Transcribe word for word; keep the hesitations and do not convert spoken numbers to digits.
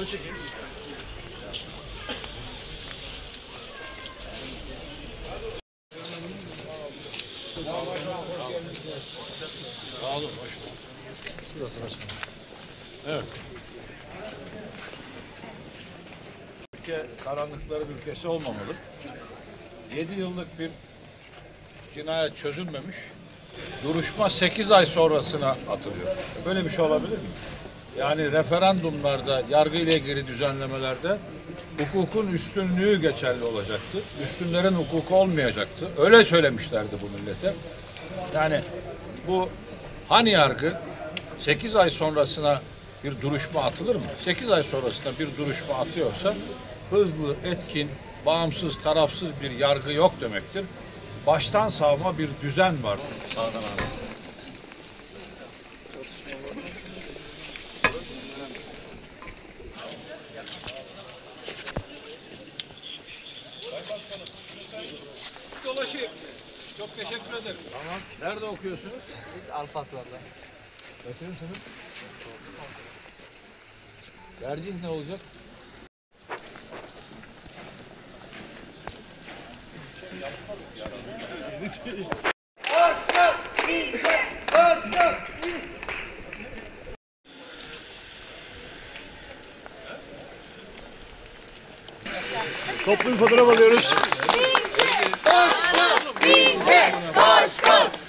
Böyle çekeyim. Sağ olun, hoş bulduk. Şurası başkanım. Evet. Ülke karanlıkların ülkesi olmamalı. Yedi yıllık bir cinayet çözülmemiş. Duruşma sekiz ay sonrasına atılıyor. Böyle bir şey olabilir mi? Yani referandumlarda, yargı ile ilgili düzenlemelerde hukukun üstünlüğü geçerli olacaktı. Üstünlerin hukuku olmayacaktı. Öyle söylemişlerdi bu millete. Yani bu hani yargı sekiz ay sonrasına bir duruşma atılır mı? sekiz ay sonrasında bir duruşma atıyorsa hızlı, etkin, bağımsız, tarafsız bir yargı yok demektir. Baştan savma bir düzen var. Sağdan abi. Dolaşayım. Çok teşekkür ederim. Tamam. Nerede okuyorsunuz? Biz Alparslan'da. Kaçıncı sınıf? Tercih ne olacak? Başkan! İlke! Başkan! Toplu bir fotoğraf alıyoruz. Başkan! İlke! Başkan!